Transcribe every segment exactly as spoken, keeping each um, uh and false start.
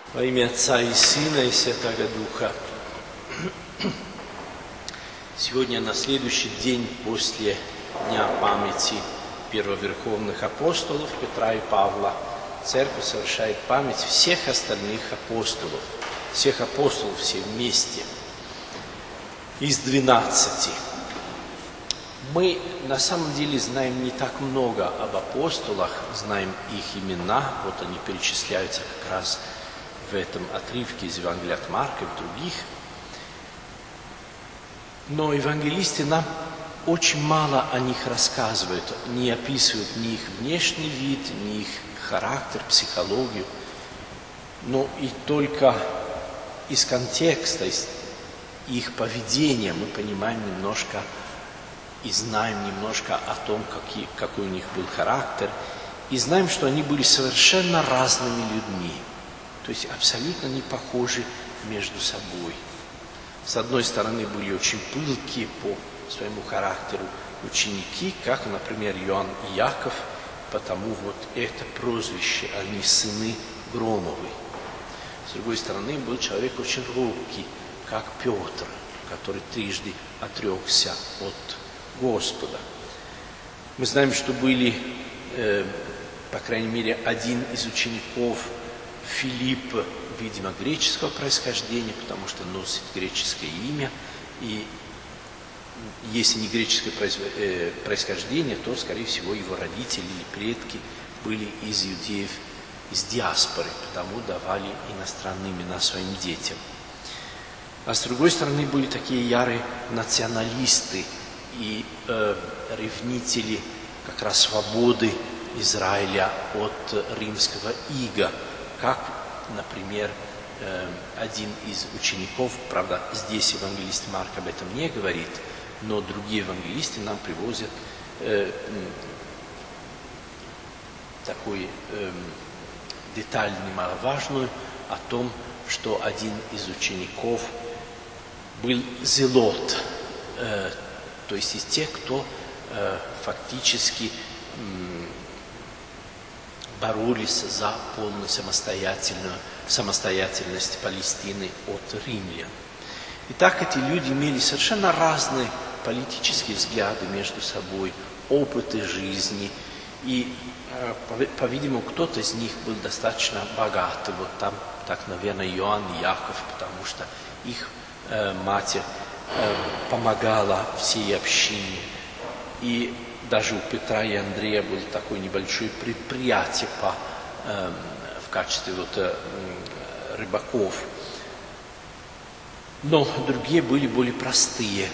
Во имя Отца и Сына и Святаго Духа. Сегодня на следующий день после Дня памяти первоверховных апостолов Петра и Павла Церковь совершает память всех остальных апостолов, всех апостолов все вместе, из двенадцати. Мы на самом деле знаем не так много об апостолах, знаем их имена, вот они перечисляются как раз в этом отрывке из Евангелия от Марка и в других. Но евангелисты нам очень мало о них рассказывают, не описывают ни их внешний вид, ни их характер, психологию. Но и только из контекста, из их поведения мы понимаем немножко и знаем немножко о том, какие, какой у них был характер, и знаем, что они были совершенно разными людьми, то есть абсолютно не похожи между собой. С одной стороны, были очень пылкие по своему характеру ученики, как, например, Иоанн и Яков, потому вот это прозвище, они сыны Громовы. С другой стороны, был человек очень робкий, как Петр, который трижды отрекся от Господа. Мы знаем, что были, э, по крайней мере, один из учеников Филипп, видимо, греческого происхождения, потому что носит греческое имя, и если не греческое происхождение, то, скорее всего, его родители или предки были из иудеев, из диаспоры, потому давали иностранные имена своим детям. А с другой стороны, были такие ярые националисты и э, ревнители как раз свободы Израиля от римского ига, как, например, э, один из учеников, правда, здесь евангелист Марк об этом не говорит, но другие евангелисты нам привозят э, такую э, деталь немаловажную о том, что один из учеников был зелот, э, то есть из тех, кто э, фактически э, боролись за полную самостоятельную, самостоятельность Палестины от римлян. Итак, эти люди имели совершенно разные политические взгляды между собой, опыты жизни, и, по-видимому, кто-то из них был достаточно богатый. Вот там, так, наверное, Иоанн и Яков, потому что их э, мать э, помогала всей общине. И даже у Петра и Андрея было такое небольшое предприятие по, э, в качестве вот, э, рыбаков. Но другие были более простые.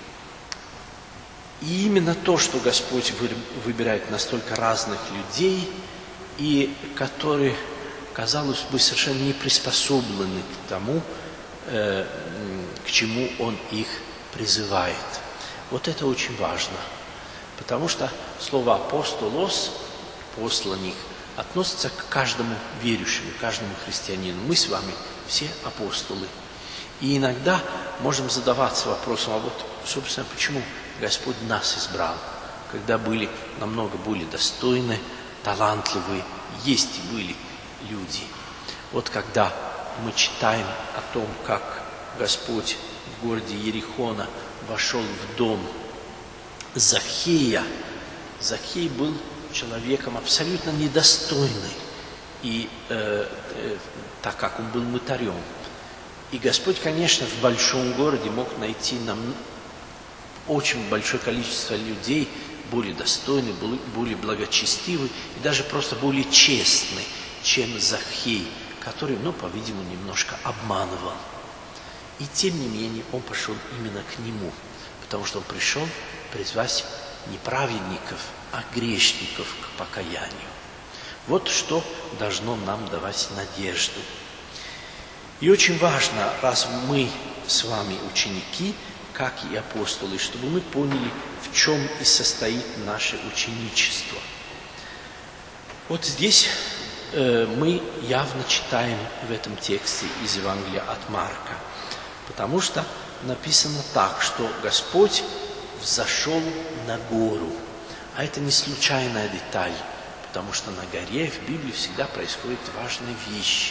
И именно то, что Господь выбирает настолько разных людей, и которые, казалось бы, совершенно не приспособлены к тому, э, к чему Он их призывает. Вот это очень важно. Потому что слово «апостолос», «посланник», относится к каждому верующему, к каждому христианину. Мы с вами все апостолы. И иногда можем задаваться вопросом, а вот, собственно, почему Господь нас избрал, когда были намного более достойны, талантливые, есть и были люди. Вот когда мы читаем о том, как Господь в городе Иерихона вошел в дом Захея, Захей был человеком абсолютно недостойный, и, э, э, так как он был мытарем. И Господь, конечно, в большом городе мог найти нам очень большое количество людей, более достойных, более благочестивых и даже просто более честных, чем Захей, который, ну, по-видимому, немножко обманывал. И тем не менее он пошел именно к нему, потому что он пришел призвать не праведников, а грешников к покаянию. Вот что должно нам давать надежду. И очень важно, раз мы с вами ученики, как и апостолы, чтобы мы поняли, в чем и состоит наше ученичество. Вот здесь э, мы явно читаем в этом тексте из Евангелия от Марка, потому что написано так, что Господь взошел на гору. А это не случайная деталь, потому что на горе в Библии всегда происходят важные вещи.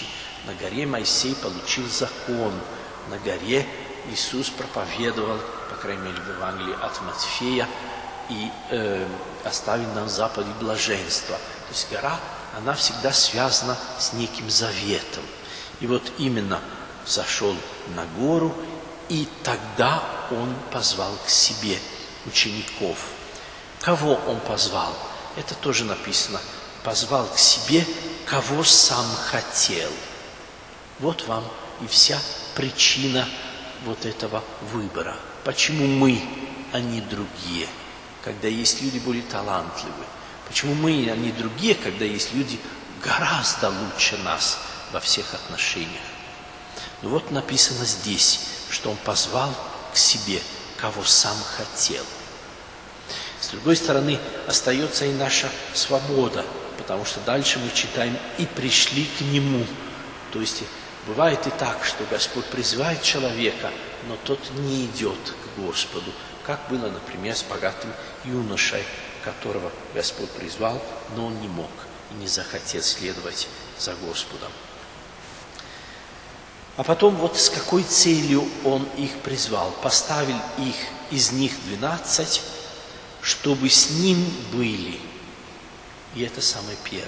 На горе Моисей получил закон, на горе Иисус проповедовал, по крайней мере в Евангелии от Матфея, и э, оставил нам заповеди блаженства. То есть гора, она всегда связана с неким заветом. И вот именно зашел на гору, и тогда он позвал к себе учеников. Кого он позвал? Это тоже написано. Позвал к себе, кого сам хотел. Вот вам и вся причина вот этого выбора. Почему мы, а не другие, когда есть люди более талантливые? Почему мы, а не другие, когда есть люди гораздо лучше нас во всех отношениях? Ну вот написано здесь, что он позвал к себе, кого сам хотел. С другой стороны, остается и наша свобода, потому что дальше мы читаем «и пришли к Нему». То есть бывает и так, что Господь призывает человека, но тот не идет к Господу, как было, например, с богатым юношей, которого Господь призвал, но он не мог и не захотел следовать за Господом. А потом вот с какой целью он их призвал? Поставил их, из них двенадцать, чтобы с ним были. И это самое первое.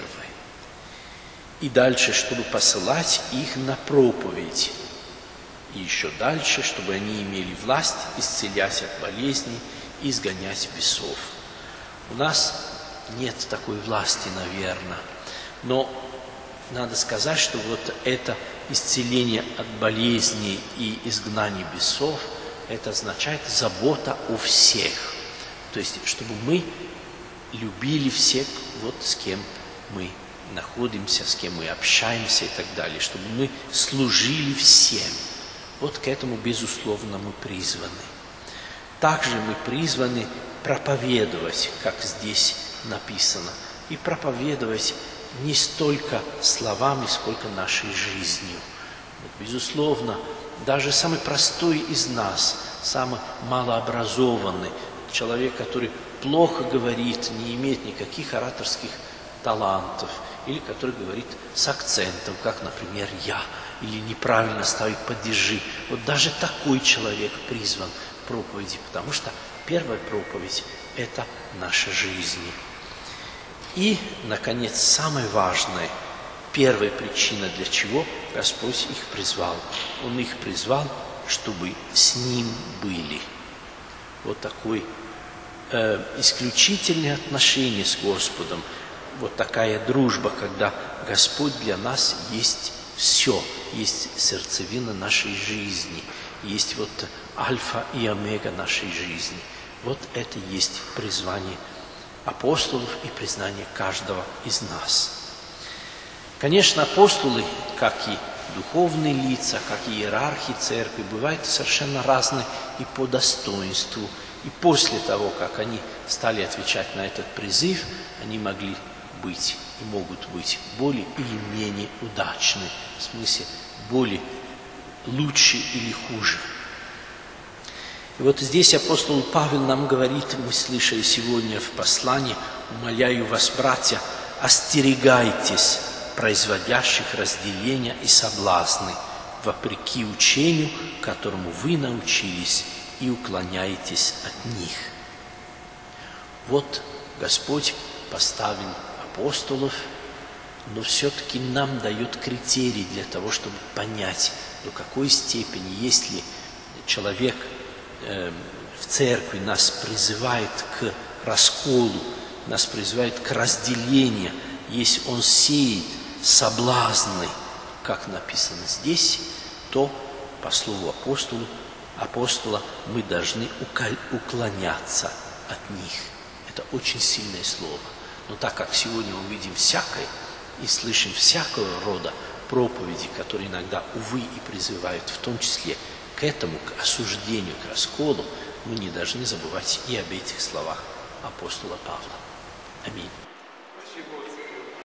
И дальше, чтобы посылать их на проповедь. И еще дальше, чтобы они имели власть исцелять от болезней и изгонять бесов. У нас нет такой власти, наверное. Но надо сказать, что вот это исцеление от болезней и изгнание бесов, это означает забота о всех. То есть, чтобы мы любили всех, вот с кем мы находимся, с кем мы общаемся и так далее, чтобы мы служили всем. Вот к этому, безусловно, мы призваны. Также мы призваны проповедовать, как здесь написано, и проповедовать не столько словами, сколько нашей жизнью. Вот, безусловно, даже самый простой из нас, самый малообразованный, человек, который плохо говорит, не имеет никаких ораторских талантов, или который говорит с акцентом, как, например, я, или неправильно ставит падежи. Вот даже такой человек призван к проповеди, потому что первая проповедь – это наша жизнь. И, наконец, самое важное, первая причина, для чего Господь их призвал. Он их призвал, чтобы с Ним были. Вот такое э, исключительное отношение с Господом, вот такая дружба, когда Господь для нас есть все, есть сердцевина нашей жизни, есть вот альфа и омега нашей жизни. Вот это есть призвание апостолов и признание каждого из нас. Конечно, апостолы, как и духовные лица, как и иерархи церкви, бывают совершенно разные и по достоинству. И после того, как они стали отвечать на этот призыв, они могли быть и могут быть более или менее удачны, в смысле более лучше или хуже. И вот здесь апостол Павел нам говорит, мы слышали сегодня в послании: «Умоляю вас, братья, остерегайтесь производящих разделения и соблазны, вопреки учению, которому вы научились, и уклоняетесь от них». Вот Господь поставил апостолов, но все-таки нам дает критерий для того, чтобы понять, до какой степени, если человек э, в церкви нас призывает к расколу, нас призывает к разделению, если он сеет соблазны, как написано здесь, то, по слову апостолу, апостола, мы должны уклоняться от них. Это очень сильное слово. Но так как сегодня мы видим всякое и слышим всякого рода проповеди, которые иногда, увы, и призывают в том числе к этому, к осуждению, к расколу, мы не должны забывать и об этих словах апостола Павла. Аминь.